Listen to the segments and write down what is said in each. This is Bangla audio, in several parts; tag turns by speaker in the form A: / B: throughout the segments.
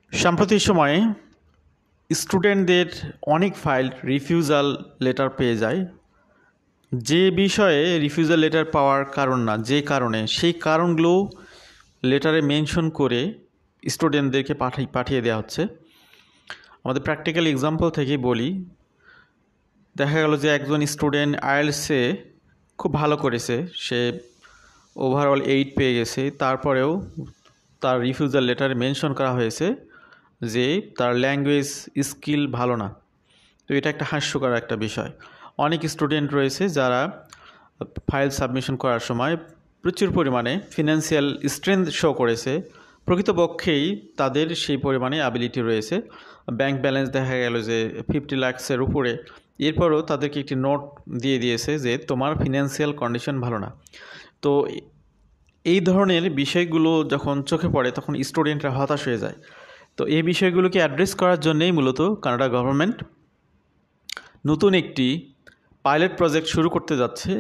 A: সাম্প্রতিক সময়ে স্টুডেন্টদের অনেক ফাইল রিফিউজাল লেটার পেয়ে যায়। যে বিষয়ে রিফিউজাল লেটার পাওয়ার কারণ না, যে কারণে, সেই কারণগুলো লেটারে মেনশন করে স্টুডেন্টদেরকে পাঠিয়ে দেওয়া হচ্ছে। আমাদের প্র্যাকটিক্যাল এক্সাম্পল থেকেই বলি। দেখা গেল যে একজন স্টুডেন্ট আইএলটিএসে খুব ভালো করেছে, সে ওভারঅল 8 পেয়ে গেছে, তারপরেও তার রিফিউজাল লেটারে মেনশন করা হয়েছে যে তার ল্যাঙ্গুয়েজ স্কিল ভালো না। তো এটা একটা হাস্যকর একটা বিষয়। অনেক স্টুডেন্ট রয়েছে যারা ফাইল সাবমিশন করার সময় প্রচুর পরিমাণে ফিনান্সিয়াল স্ট্রেংথ শো করেছে, প্রকৃতপক্ষেই তাদের সেই পরিমাণে অ্যাবিলিটি রয়েছে। ব্যাংক ব্যালেন্স দেখা গেল যে 50 লাখসের উপরে, এরপরও তাদেরকে একটি নোট দিয়ে দিয়েছে যে তোমার ফিনান্সিয়াল কন্ডিশন ভালো না। তো এই ধরনের বিষয়গুলো যখন চোখে পড়ে তখন স্টুডেন্টরা হতাশ হয়ে যায়। তো এই বিষয়গুলোকে অ্যাড্রেস করার জন্যেই মূলত কানাডা গভর্নমেন্ট নতুন একটি পাইলট প্রজেক্ট শুরু করতে যাচ্ছে,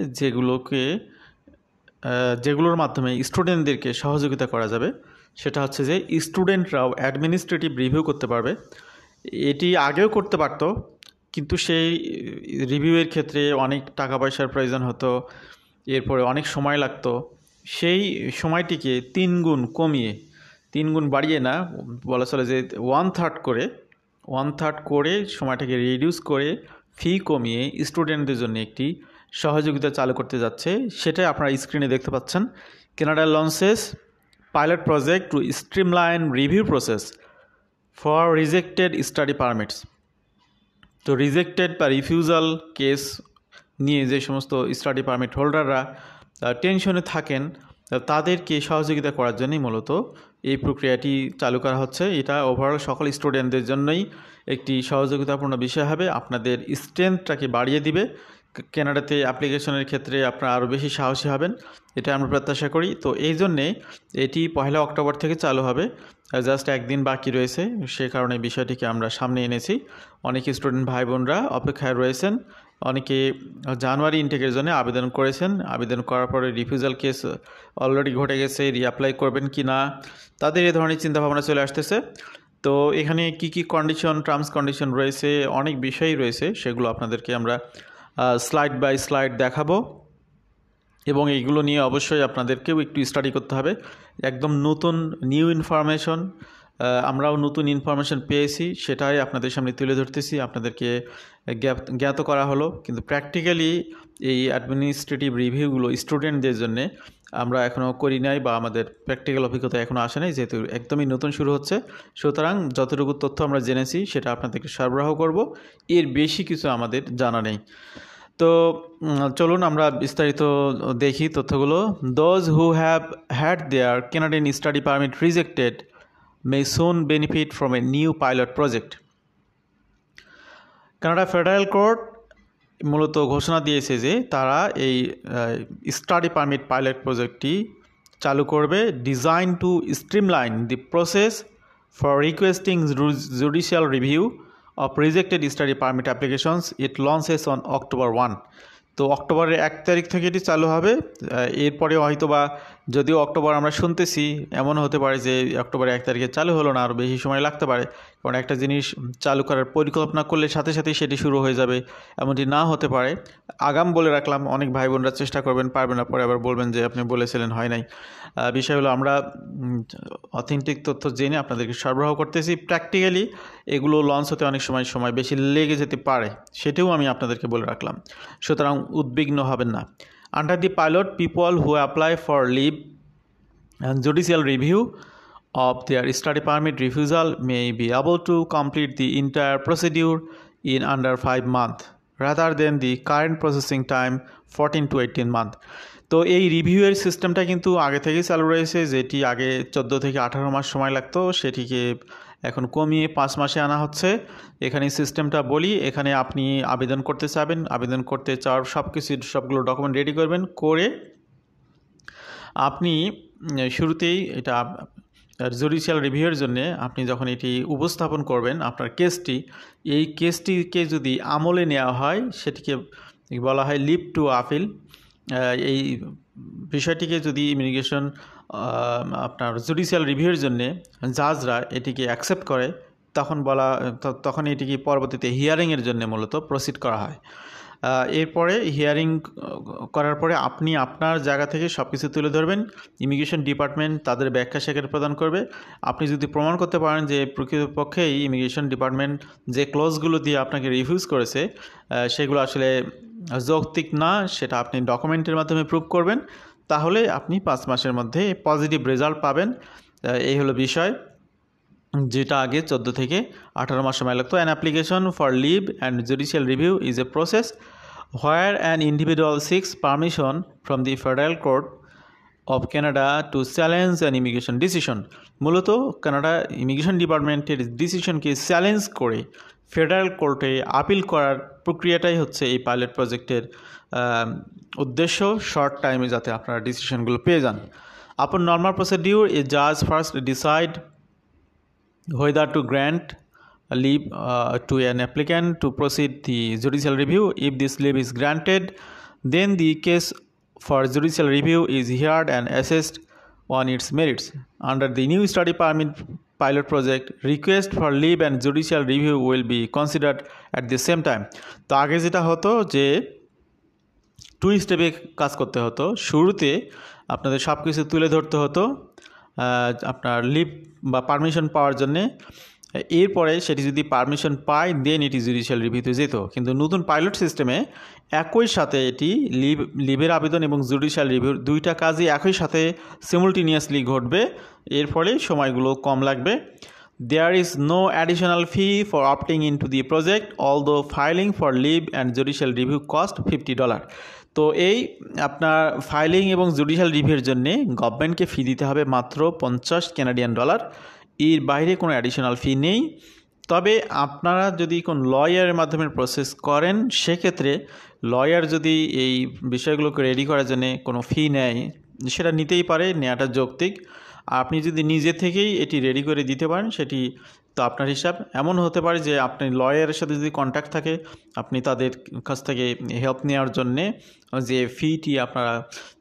A: যেগুলোর মাধ্যমে স্টুডেন্টদেরকে সহযোগিতা করা যাবে। সেটা হচ্ছে যে স্টুডেন্টরাও অ্যাডমিনিস্ট্রেটিভ রিভিউ করতে পারবে। এটি আগেও করতে পারতো, কিন্তু সেই রিভিউয়ের ক্ষেত্রে অনেক টাকা পয়সার প্রয়োজন হতো, এরপরে অনেক সময় লাগতো। সেই সময়টিকে 3 গুণ কমিয়ে, 3 গুণ বাড়িয়ে না, বলা চলে যে 1/3 করে সময়টাকে রিডিউস করে ফি কমিয়ে স্টুডেন্টদের জন্য একটি সহযোগিতা চালু করতে যাচ্ছে। সেটাই আপনারা স্ক্রিনে দেখতে পাচ্ছেন। Canada launches pilot project to streamline review process for rejected study permits. তো রিজেক্টেড বা রিফিউজাল কেস নিয়ে যে সমস্ত স্টাডি পারমিট হোল্ডাররা টেনশনে থাকেন, তাদেরকে সহযোগিতা করার জন্যই মূলত এই প্রক্রিয়াটি চালু করা হচ্ছে। এটা ওভারঅল সকল স্টুডেন্টদের জন্যই একটি সহযোগিতাপূর্ণ বিষয় হবে, আপনাদের স্ট্রেংথটাকে বাড়িয়ে দিবে। কানাডাতে অ্যাপ্লিকেশনের ক্ষেত্রে আপনারা আরও বেশি সাহসী হবেন, এটা আমরা প্রত্যাশা করি। তো এই জন্যে এটি 1 অক্টোবর থেকে চালু হবে, জাস্ট একদিন বাকি রয়েছে, সে কারণে বিষয়টিকে আমরা সামনে এনেছি। অনেক স্টুডেন্ট ভাই বোনরা অপেক্ষায় রয়েছেন, অনেকে জানুয়ারি ইনটেকের জন্য আবেদন করেছেন, আবেদন করার পরে রিফিউজাল কেস অলরেডি ঘটে গেছে, রিঅ্যাপ্লাই করবেন কি না, তাদের এ ধরনের চিন্তাভাবনা চলে আসতেছে। তো এখানে কি কি কন্ডিশন, টার্মস কন্ডিশন রয়েছে, অনেক বিষয়ই রয়েছে, সেগুলো আপনাদেরকে আমরা স্লাইড বাই স্লাইড দেখাবো, এবং এইগুলো নিয়ে অবশ্যই আপনাদেরকেও একটু স্টাডি করতে হবে। একদম নতুন নিউ ইনফরমেশন, আমরাও নতুন ইনফরমেশন পেয়েছি, সেটাই আপনাদের সামনে তুলে ধরতেছি, আপনাদেরকে জ্ঞাত করা হলো। কিন্তু প্র্যাকটিক্যালি এই অ্যাডমিনিস্ট্রেটিভ রিভিউগুলো স্টুডেন্টদের জন্যে আমরা এখনও করি নাই, বা আমাদের প্র্যাকটিক্যাল অভিজ্ঞতা এখনও আসে নাই, যেহেতু একদমই নতুন শুরু হচ্ছে। সুতরাং যতটুকু তথ্য আমরা জেনেছি সেটা আপনাদেরকে সরবরাহ করব, এর বেশি কিছু আমাদের জানা নেই। তো চলুন আমরা বিস্তারিত দেখি তথ্যগুলো। Those who have had their Canadian study permit rejected may soon benefit from a new pilot project. Canada federal court মূলত ঘোষণা দিয়েছে যে তারা এই স্টাডি পারমিট পাইলট প্রজেক্টটি চালু করবে, designed to streamline the process for requesting judicial review of rejected study permit applications. It launches on October 1। তো অক্টোবরের 1 তারিখ থেকে এটি চালু হবে। এরপরে হয়তো বা, যদিও অক্টোবর আমরা শুনতেছি, এমন হতে পারে যে অক্টোবরের 1 তারিখে চালু হলো না, আরও বেশি সময় লাগতে পারে। কারণ একটা জিনিস চালু করার পরিকল্পনা করলে সাথে সাথেই সেটি শুরু হয়ে যাবে, এমনটি না হতে পারে। আগাম বলে রাখলাম, অনেক ভাই বোনরা চেষ্টা করবেন, পারবেন না, পরে আবার বলবেন যে আপনি বলেছিলেন হয় নাই। বিষয় হলো আমরা অথেন্টিক তথ্য জেনে আপনাদেরকে সরবরাহ করতেছি। প্র্যাকটিক্যালি এগুলো লঞ্চ হতে অনেক সময় বেশি লেগে যেতে পারে, সেটাও আমি আপনাদেরকে বলে রাখলাম, সুতরাং উদ্বিগ্ন হবেন না। Under the pilot, people who apply for leave and judicial review of their study permit refusal may be able to complete the entire procedure in under 5 months rather than the current processing time 14 to 18 months. তো এই রিভিউয়ের সিস্টেমটা কিন্তু আগে থেকেই চালু রয়েছে, যেটি আগে 14 থেকে 18 মাস সময় লাগতো, সেটিকে এখন কমিয়ে 5 মাসে আনা হচ্ছে। এখানে সিস্টেমটা বলি, এখানে আপনি আবেদন করতে চাবেন, আবেদন করতে চাওয়ার সবগুলো ডকুমেন্ট রেডি করবেন, করে আপনি শুরুতেই এটা জুডিশিয়াল রিভিউয়ের জন্য আপনি যখন এটি উপস্থাপন করবেন আপনার কেসটি, এই কেসটিকে যদি আমলে নেওয়া হয় সেটিকে বলা হয় লিভ টু আপিল। এই বিষয়টিকে যদি ইমিগ্রেশন আপনার জুডিশিয়াল রিভিউর জন্যে জাজরা এটিকে অ্যাকসেপ্ট করে তখন এটিকে পরবর্তীতে হিয়ারিংয়ের জন্য মূলত প্রসিড করা হয়। এরপরে হিয়ারিং করার পরে আপনি আপনার জায়গা থেকে সব কিছু তুলে ধরবেন। ইমিগ্রেশন ডিপার্টমেন্ট তাদের ব্যাখ্যা সেখানে প্রদান করবে। আপনি যদি প্রমাণ করতে পারেন যে প্রকৃতপক্ষেই ইমিগ্রেশন ডিপার্টমেন্ট যে ক্লজগুলো দিয়ে আপনাকে রিফিউজ করেছে সেগুলো আসলে যৌক্তিক না, সেটা আপনি ডকুমেন্টের মাধ্যমে প্রুভ করবেন, তাহলে আপনি 5 মাসের মধ্যে পজিটিভ রেজাল্ট পাবেন। এই হলো বিষয়, যেটা আগে 14 থেকে 18 মাস সময় লাগতো। An application for leave and judicial review is a process where an individual seeks permission from the federal court of Canada to challenge an immigration decision. মূলত কানাডা ইমিগ্রেশন ডিপার্টমেন্টের ডিসিশনকে চ্যালেঞ্জ করে ফেডারেল কোর্টে আপিল করার প্রক্রিয়াটাই হচ্ছে এই পাইলট প্রজেক্টের উদ্দেশ্য, শর্ট টাইমে যাতে আপনারা ডিসিশনগুলো পেয়ে যান। আপন নর্মাল প্রসিডিউর এ জাজ first decide whether to grant a leave to an applicant to proceed the judicial review. If this leave is granted, then the case for judicial review is heard and assessed on its merits. Under the new study permit pilot project, request for leave and judicial review will be considered at the same time. তো আগে যেটা হতো যে 2 স্টেপে কাজ করতে হতো। শুরুতে আপনাদের সব কিছু তুলে ধরতে হতো আপনার লিভ বা পারমিশন পাওয়ার জন্যে, এরপরে সেটি যদি পারমিশন পায় দেন এটি জুডিশিয়াল রিভিউতে যেত। কিন্তু নতুন পাইলট সিস্টেমে একই সাথে এটি লিভের আবেদন এবং জুডিশিয়াল রিভিউর দুইটা কাজই একই সাথে সিমুলটেনিয়াসলি ঘটবে, এর ফলে সময়গুলো কম লাগবে। There is no additional fee for opting into the project, although filing for leave and judicial review cost $50. তো এই আপনার ফাইলিং এবং জুডিশিয়াল রিভিউর জন্যে গভর্নমেন্টকে ফি দিতে হবে মাত্র $50। এর বাইরে কোনো অ্যাডিশনাল ফি নেই। তবে আপনারা যদি কোনো লয়ারের মাধ্যমে প্রসেস করেন, সেক্ষেত্রে লয়ার যদি এই বিষয়গুলোকে রেডি করার জন্য কোনো ফি নেয়, সেটা নিতেই পারে, নেওয়াটা যৌক্তিক। আপনি যদি নিজে থেকেই এটি রেডি করে দিতে পারেন, সেটি তো আপনার হিসাব। এমন হতে পারে যে আপনি লয়ারের সাথে যদি কন্ট্যাক্ট থাকে, আপনি তাদের কাছ থেকে হেল্প নেওয়ার জন্যে যে ফিটি আপনারা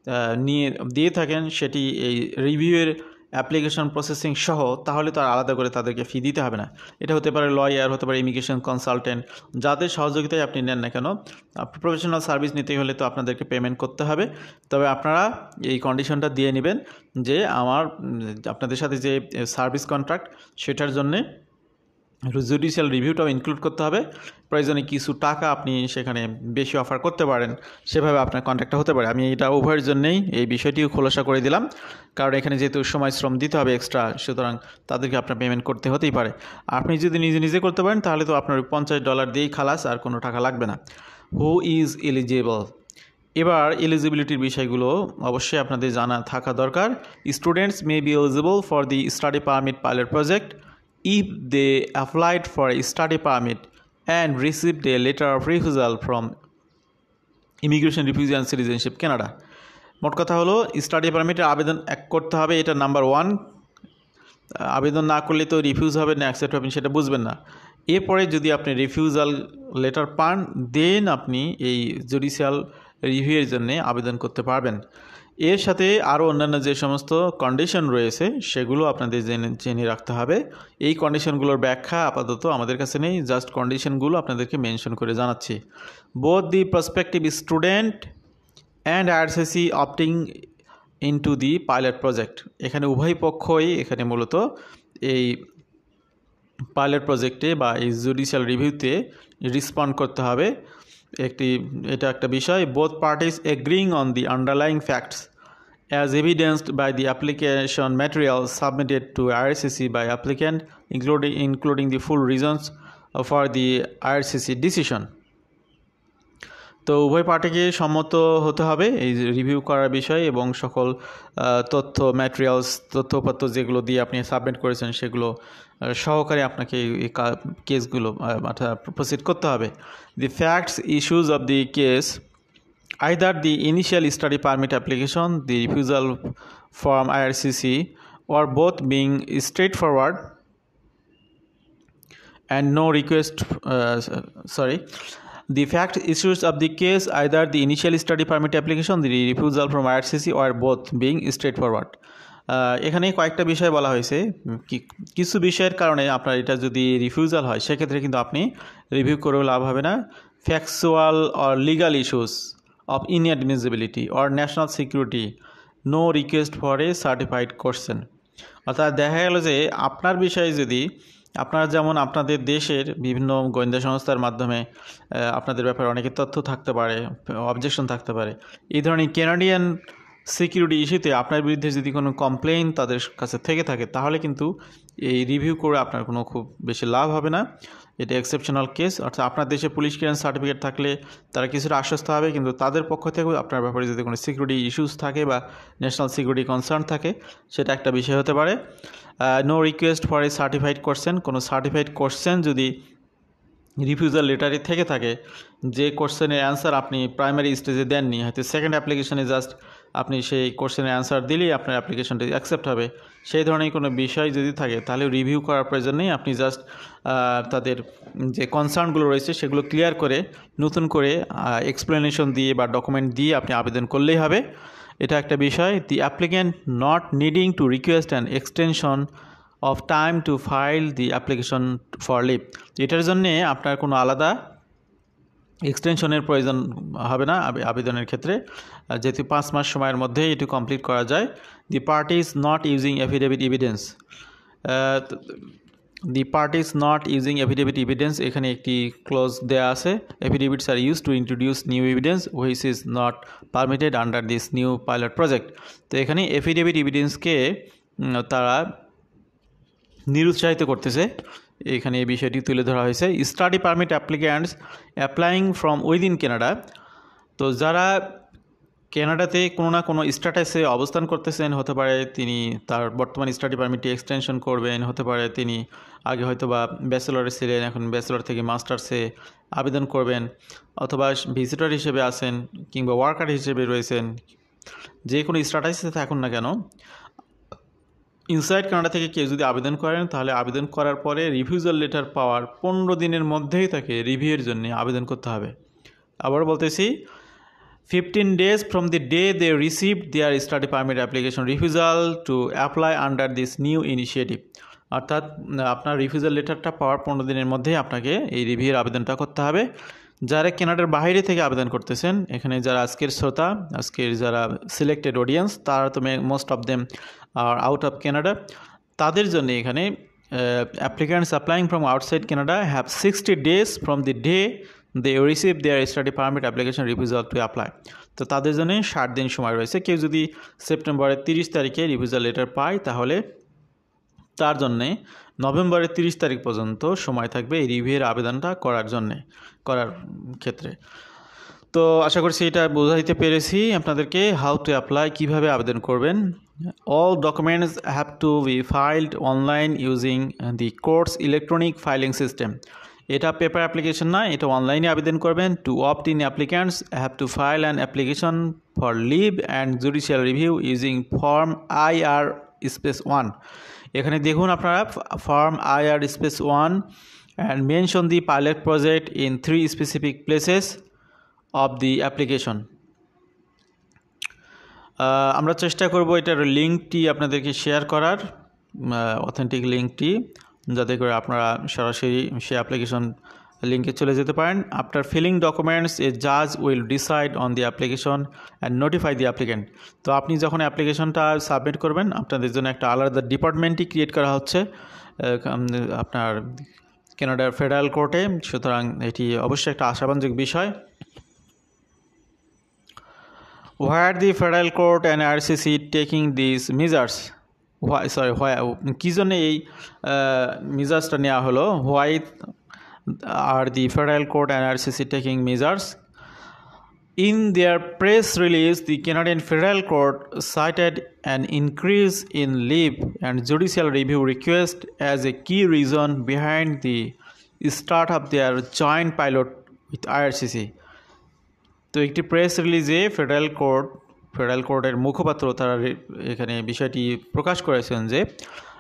A: দিয়ে থাকেন সেটি এই রিভিউয়ের অ্যাপ্লিকেশন প্রসেসিং সহ, তাহলে তো আর আলাদা করে তাদেরকে ফি দিতে হবে না। এটা হতে পারে লয়ার, হতে পারে ইমিগ্রেশন কনসালটেন্ট, যাদের সহযোগিতায় আপনি নেন না কেন, প্রফেশনাল সার্ভিস নিতে হলে তো আপনাদেরকে পেমেন্ট করতে হবে। তবে আপনারা এই কন্ডিশনটা দিয়ে নেবেন যে আপনাদের সাথে যে সার্ভিস কন্ট্রাক্ট, সেটার জন্যে জুডিশিয়াল রিভিউটাও ইনক্লুড করতে হবে। প্রয়োজনে কিছু টাকা আপনি সেখানে বেশি অফার করতে পারেন, সেভাবে আপনার কন্ট্রাক্টটা হতে পারে। আমি এটা উভয়ের জন্যেই এই বিষয়টিও খোলাসা করে দিলাম, কারণ এখানে যেহেতু সময় শ্রম দিতে হবে এক্সট্রা, সুতরাং তাদেরকে আপনার পেমেন্ট করতে হতেই পারে। আপনি যদি নিজে করতে পারেন তাহলে তো আপনার $50 দিয়েই খালাস, আর কোনো টাকা লাগবে না। Who is eligible? এবার এলিজিবিলিটির বিষয়গুলো অবশ্যই আপনাদের জানা থাকা দরকার। Students may be eligible for the study permit pilot project if they applied for a study permit and received a letter of refusal from Immigration, Refugee and Citizenship Canada. মোট কথা হলো স্টাডি পারমিটের আবেদন করতে হবে, এটা নাম্বার 1। আবেদন না করলে তো রিফিউজ হবে না অ্যাকসেপ্ট হবেন সেটা বুঝবেন না। এরপরে যদি আপনি রিফিউজাল লেটার পান, দেন আপনি এই জুডিশিয়াল রিভিউয়ের জন্য আবেদন করতে পারবেন। এর সাথে আরও অন্যান্য যে সমস্ত কন্ডিশন রয়েছে সেগুলো আপনাদের জেনে রাখতে হবে। এই কন্ডিশনগুলোর ব্যাখ্যা আপাতত আমাদের কাছে নেই, জাস্ট কন্ডিশনগুলো আপনাদেরকে মেনশন করে জানাচ্ছি। Both the prospective student and IRCC opting into the pilot project, এখানে উভয় পক্ষই এখানে মূলত এই পাইলট প্রজেক্টে বা এই জুডিশিয়াল রিভিউতে রেসপন্ড করতে হবে। এটা একটা বিষয়। Both parties agreeing on the underlying facts as evidenced by the application material submitted to IRCC by applicant, including the full reasons for the IRCC decision. তো উভয় পার্টিকে সম্মত হতে হবে এই রিভিউ করার বিষয় এবং সকল তথ্যপত্র যেগুলো দিয়ে আপনি সাবমিট করেছেন সেগুলো সহকারে আপনাকে এই কেসগুলো প্রসিড করতে হবে। The facts issues of the case, either the initial study permit application, the refusal from IRCC, or both being straightforward and no request, the fact issues of the case, either the initial study permit application, the refusal from IRCC, or both being straightforward. এখানে কয়েকটা বিষয় বলা হয়েছে। কিছু বিষয়ের কারণে আপনার এটা যদি রিফিউজাল হয় সেক্ষেত্রে কিন্তু আপনি রিভিউ করেও লাভ হবে না। Factual or legal issues of inadmissibility or national security, no request for a certified question. অর্থাৎ দেখা গেল যে আপনার বিষয়ে যদি আপনারা যেমন আপনাদের দেশের বিভিন্ন গোয়েন্দা সংস্থার মাধ্যমে আপনাদের ব্যাপারে অনেকের তথ্য থাকতে পারে, অবজেকশন থাকতে পারে, এই ধরনের কানাডিয়ান সিকিউরিটি ইস্যুতে আপনার বিরুদ্ধে যদি কোনো কমপ্লেইন তাদের কাছে থেকে থাকে তাহলে কিন্তু এই রিভিউ করে আপনার কোনো খুব বেশি লাভ হবে না। এটা এক্সেপশনাল কেস। অর্থাৎ আপনার দেশে পুলিশ ক্লিয়ারেন্স সার্টিফিকেট থাকলে তারা কিছুটা আশ্বস্ত হবে, কিন্তু তাদের পক্ষ থেকেও আপনার ব্যাপারে যদি কোনো সিকিউরিটি ইস্যুস থাকে বা ন্যাশনাল সিকিউরিটি কনসার্ন থাকে সেটা একটা বিষয় হতে পারে। No request for a certified question, কোনো সার্টিফাইড কোশ্চেন যদি রিফিউজাল লেটারে থেকে থাকে, যে কোশ্চেনের অ্যান্সার আপনি প্রাইমারি স্টেজে দেননি, হয়তো সেকেন্ড অ্যাপ্লিকেশনে জাস্ট আপনি সেই কোশ্চেনের অ্যান্সার দিলেই আপনার অ্যাপ্লিকেশনটি অ্যাকসেপ্ট হবে, সেই ধরনের কোনো বিষয় যদি থাকে তাহলে রিভিউ করার প্রয়োজন নেই। আপনি জাস্ট তাদের যে কনসার্নগুলো রয়েছে সেগুলো ক্লিয়ার করে নতুন করে এক্সপ্লেনেশন দিয়ে বা ডকুমেন্ট দিয়ে আপনি আবেদন করলেই হবে। এটা একটা বিষয়। The applicant not needing to request an extension of time to file the application for leave, এটার জন্যে আপনার কোনো আলাদা এক্সটেনশনের প্রয়োজন হবে না আবেদনের ক্ষেত্রে, যেহেতু 5 মাস সময়ের মধ্যে এটি কমপ্লিট করা যায়। The parties not using affidavit evidence, the parties not using affidavit evidence, এখানে একটি ক্লোজ দেয়া আছে, affidavits are use to introduce new evidence which is not permitted under this new pilot project. তো এখানে এফিডেভিট এভিডেন্সকে তারা নিরুৎসাহিত করতেছে, এখানে এই বিষয়টি তুলে ধরা হয়েছে। Study permit applicants applying from within Canada, তো যারা কানাডাতে কোনো না কোনো স্ট্যাটাসে অবস্থান করতেছেন, হতে পারে তিনি তার বর্তমান স্টাডি পারমিটটি এক্সটেনশন করবেন, হতে পারে তিনি আগে হয়তো বা ব্যাচেলরে ছিলেন, এখন ব্যাচেলর থেকে মাস্টার্সে আবেদন করবেন, অথবা ভিজিটর হিসেবে আছেন কিংবা ওয়ার্কার হিসেবে রয়েছেন, যে কোনো স্ট্যাটাসে থাকুন না কেন, ইনসাইড কানাডা থেকে কেউ যদি আবেদন করেন তাহলে আবেদন করার পরে রিফিউজাল লেটার পাওয়ার 15 দিনের মধ্যেই তাকে রিভিউয়ের জন্য আবেদন করতে হবে। আবার বলতেছি, 15 days from the day they received their study permit application refusal to apply under this new initiative, অর্থাৎ আপনার রিফিউজাল লেটারটা পাওয়ার 15 দিনের মধ্যেই আপনাকে এই রিভিউয়ের আবেদনটা করতে হবে। যারা কানাডার বাইরে থেকে আবেদন করতেছেন, এখানে যারা আজকের শ্রোতা, আজকের যারা সিলেক্টেড অডিয়েন্স, তারা তো most of them are out of Canada, তাদের জন্য এখানে applicants applying from outside Canada have 60 days from the day they receive their study permit application refusal to apply. তো তাদের জন্য 60 দিন সময় রয়েছে। কেউ যদি সেপ্টেম্বরের 30 তারিখে রিফিউজাল লেটার পায় তাহলে তার জন্যে নভেম্বরের 30 তারিখ পর্যন্ত সময় থাকবে এই রিভিউয়ের আবেদনটা করার ক্ষেত্রে। তো আশা করছি এটা বোঝাইতে পেরেছি আপনাদেরকে, হাউ টু অ্যাপ্লাই, কীভাবে আবেদন করবেন। All documents have to be filed online using the court's electronic filing system. এটা পেপার অ্যাপ্লিকেশন না, এটা অনলাইনে আবেদন করবেন। To opt in applicants have to file an application for leave and judicial review using form IR-1। এখানে দেখুন আপনারা form IR-1 and mention the pilot project in 3 specific places of the application. আমরা চেষ্টা করব এটার লিঙ্কটি আপনাদেরকে শেয়ার করার, অথেন্টিক লিঙ্কটি, যাতে করে আপনারা সরাসরি সে অ্যাপ্লিকেশন লিঙ্কে চলে যেতে পারেন। আফটার ফিলিং ডকুমেন্টস এ জাজ will decide on the application and notify the applicant. তো আপনি যখন অ্যাপ্লিকেশনটা সাবমিট করবেন, আপনাদের জন্য একটা আলাদা ডিপার্টমেন্টই ক্রিয়েট করা হচ্ছে আপনার কানাডার ফেডারেল কোর্টে, সুতরাং এটি অবশ্যই একটা আশাবাঞ্জক বিষয়। Why the federal court and RCC taking these measures? কী জন্য এই মেজার্সটা নেওয়া হলো? Why are the federal court and RCC taking measures? In their press release, the Canadian Federal Court cited an increase in leave and judicial review request as a key reason behind the start of their joint pilot with IRCC. তো একটি প্রেস রিলিজে ফেডারেল কোর্টের মুখপাত্র তারা এখানে বিষয়টি প্রকাশ করেছেন যে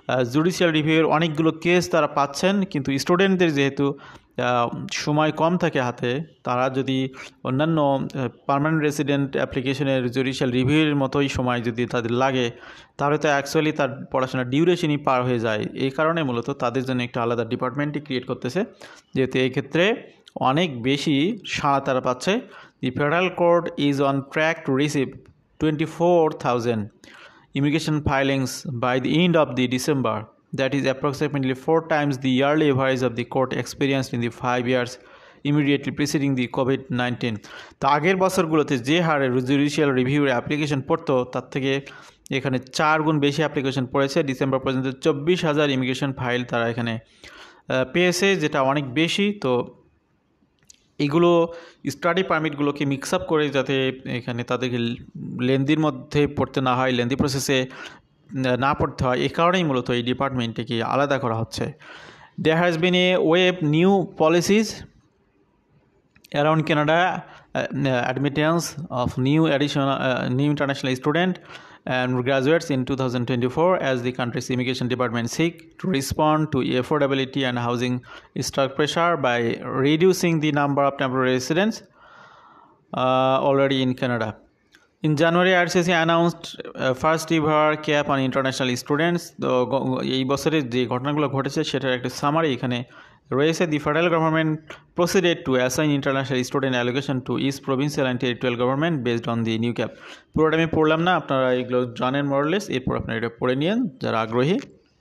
A: জুডিশিয়াল রিভিউয়ের অনেকগুলো কেস তারা পাচ্ছেন, কিন্তু স্টুডেন্টদের যেহেতু সময় কম থাকে হাতে, তারা যদি অন্যান্য পার্মানেন্ট রেসিডেন্ট অ্যাপ্লিকেশনের জুডিশিয়াল রিভিউয়ের মতোই সময় যদি তাদের লাগে, তাহলে তো অ্যাকচুয়ালি তার পড়াশোনার ডিউরেশনই পার হয়ে যায়। এই কারণে মূলত তাদের জন্য একটা আলাদা ডিপার্টমেন্টই ক্রিয়েট করতেছে, যেহেতু এই ক্ষেত্রে অনেক বেশি সাড়া তারা পাচ্ছে। The federal court is on track to receive 24,000 immigration filings by the end of the December. That is approximately 4 times the yearly average of the court experienced in the 5 years immediately preceding the COVID-19. তো আগের বছরগুলোতে যে হারে জুডিশিয়াল রিভিউর অ্যাপ্লিকেশন পড়তো, তার থেকে এখানে 4 গুণ বেশি অ্যাপ্লিকেশন পড়েছে। ডিসেম্বর পর্যন্ত 24,000 ইমিগ্রেশন ফাইল তারা এখানে পেয়েছে, যেটা অনেক বেশি। তো এগুলো স্টাডি পারমিটগুলোকে মিক্স আপ করে যাতে এখানে তাদেরকে লেন্দির মধ্যে পড়তে না হয়, লেন্দি প্রসেসে না পড়তে হয়, এই কারণেই মূলত এই ডিপার্টমেন্টটিকে আলাদা করা হচ্ছে। There has been a wave new policies around Canada, admittance of new international student and graduates in 2024 as the country's immigration department seek to respond to affordability and housing stock pressure by reducing the number of temporary residents already in Canada. In January, RCC announced first ever cap on international students. এই বছরের যে ঘটনাগুলো ঘটেছে সেটার একটা সামারি এখানে রয়েছে। The federal government proceeded to assign international student allocation to each provincial and territorial government based on the new cap. পুরোটা আমি পড়লাম না, আপনারা এগুলো জানেন মোরলেস, এরপর আপনারা এটা পড়ে নিন যারা আগ্রহী।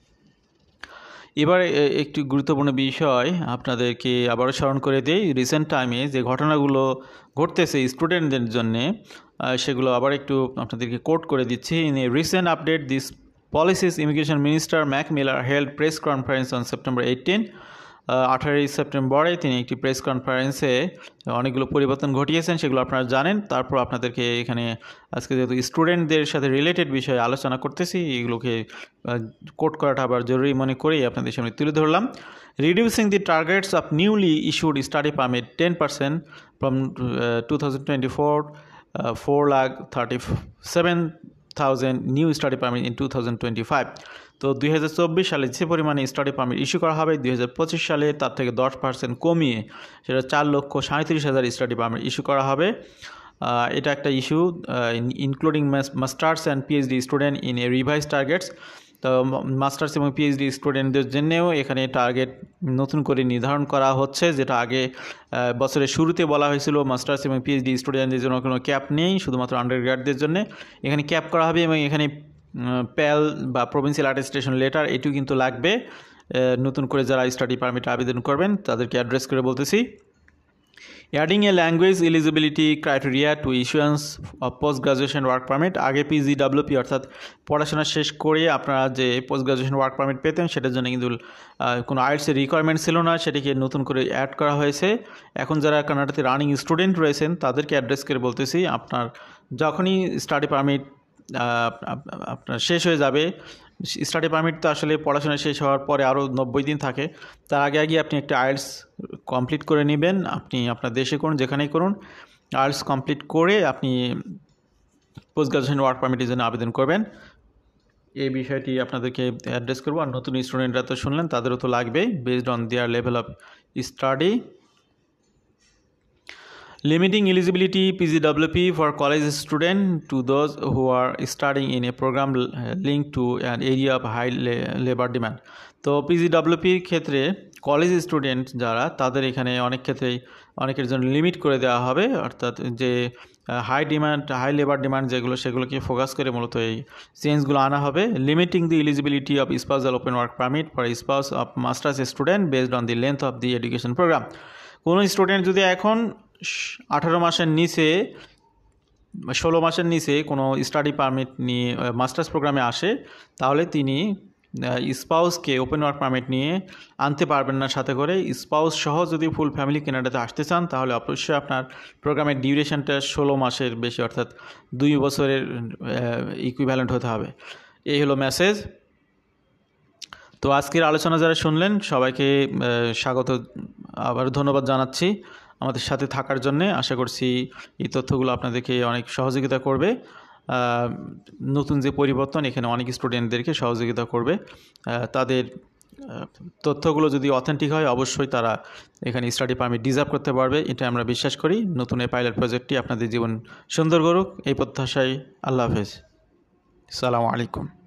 A: এবার একটি গুরুত্বপূর্ণ বিষয় আপনাদেরকে আবারও স্মরণ করে দিই। রিসেন্ট টাইমে যে ঘটনাগুলো ঘটতেছে স্টুডেন্টদের জন্যে, সেগুলো আবার একটু আপনাদেরকে কোট করে দিচ্ছি। In a recent update, this policies immigration minister Marc Miller held press conference on September 18। 18ই সেপ্টেম্বরে তিনি একটি প্রেস কনফারেন্সে অনেকগুলো পরিবর্তন ঘটিয়েছেন, সেগুলো আপনারা জানেন। তারপর আপনাদেরকে এখানে আজকে যেহেতু স্টুডেন্টদের সাথে রিলেটেড বিষয়ে আলোচনা করতেছি, এগুলোকে কোট করাটা আবার জরুরি মনে করেই আপনাদের সামনে তুলে ধরলাম। Reducing the targets of newly issued study permit 10% from 2024, 4,37,000 new study permit in 2025। তো 2024 সালে যে পরিমাণে স্টাডি পারমিট ইস্যু করা হবে, 2025 সালে তার থেকে 10% কমিয়ে সেটা 4,37,000 স্টাডি পারমিট ইস্যু করা হবে। এটা একটা issue including masters and PhD student in a revise targets. তো মাস্টার্স এবং পিএইচডি স্টুডেন্টদের জন্যেও এখানে টার্গেট নতুন করে নির্ধারণ করা হচ্ছে, যেটা আগে বছরের শুরুতে বলা হয়েছিল মাস্টার্স এবং পিএইচডি স্টুডেন্টদের জন্য কোনো ক্যাপ নেই, শুধুমাত্র আন্ডারগ্র্যাডদের জন্য এখানে ক্যাপ করা হবে। এবং এখানে প্যাল বা প্রভিন্সিয়াল অ্যাটেস্টেশন লেটার এটিও কিন্তু লাগবে। নতুন করে যারা স্টাডি পারমিট আবেদন করবেন তাদেরকে অ্যাড্রেস করে বলতেছি। Adding a language eligibility criteria to issuance of post graduation work permit. আগে পিজিডব্লিউপি অর্থাৎ পড়াশোনা শেষ করে আপনারা যে পোস্ট গ্রাজুয়েশন ওয়ার্ক পারমিট পেতেন, সেটার জন্য কিন্তু কোনো আইএলটিএস রিকোয়ারমেন্ট ছিল না, সেটিকে নতুন করে অ্যাড করা হয়েছে। এখন যারা কানাডাতে রানিং স্টুডেন্ট রয়েছেন তাদেরকে অ্যাড্রেস করে বলতেছি, আপনার যখনই স্টাডি পারমিট আপনার শেষ হয়ে যাবে, স্টাডি পারমিট তো আসলে পড়াশোনা শেষ হওয়ার পরে আরও 90 দিন থাকে, তার আগে আপনি একটা আইএলটিএস কমপ্লিট করে নেবেন। আপনি আপনার দেশে করুন, যেখানেই করুন, আইএলটিএস কমপ্লিট করে আপনি পোস্ট গ্রাজুয়েশন ওয়ার্ক পারমিটের জন্য আবেদন করবেন। এই বিষয়টি আপনাদেরকে অ্যাড্রেস করবো। আর নতুন স্টুডেন্টরা তো শুনলেন, তাদেরও তো লাগবে based on their level of study. Limiting eligibility PGWP for college students to those who are studying in a program linked to an area of high labor demand. তো পিজিডব্লিউপির ক্ষেত্রে কলেজ স্টুডেন্ট যারা, তাদের এখানে অনেক ক্ষেত্রেই অনেকের জন্য লিমিট করে দেওয়া হবে, অর্থাৎ যে হাই লেবার ডিমান্ড যেগুলো, সেগুলোকে ফোকাস করে মূলত এই চেঞ্জগুলো আনা হবে। Limiting the eligibility of spousal open work permit for spouse of masters student based on the length of the education program. কোনো স্টুডেন্ট যদি এখন 18 মাসের নিচে, 16 মাসের নিচে কোনো স্টাডি পারমিট নিয়ে মাস্টার্স প্রোগ্রামে আসে, তাহলে তিনি স্পাউসকে ওপেন ওয়ার্ক পারমিট নিয়ে আনতে পারবেন না সাথে করে। স্পাউস সহ যদি ফুল ফ্যামিলি কানাডাতে আসতে চান, তাহলে অবশ্যই আপনার প্রোগ্রামের ডিউরেশনটা 16 মাসের বেশি, অর্থাৎ 2 বছরের ইকুইভ্যালেন্ট হতে হবে। এই হলো মেসেজ। তো আজকের আলোচনা যারা শুনলেন সবাইকে স্বাগত, আবার ধন্যবাদ জানাচ্ছি আমাদের সাথে থাকার জন্যে। আশা করছি এই তথ্যগুলো আপনাদেরকে অনেক সহযোগিতা করবে। নতুন যে পরিবর্তন এখানে অনেক স্টুডেন্টদেরকে সহযোগিতা করবে। তাদের তথ্যগুলো যদি অথেন্টিক হয় অবশ্যই তারা এখানে স্টাডি পারমিট ডিজার্ভ করতে পারবে, এটা আমরা বিশ্বাস করি। নতুন এই পাইলট প্রজেক্টটি আপনাদের জীবন সুন্দর করুক এই প্রত্যাশায়। আল্লাহ হাফেজ, আসসালামু আলাইকুম।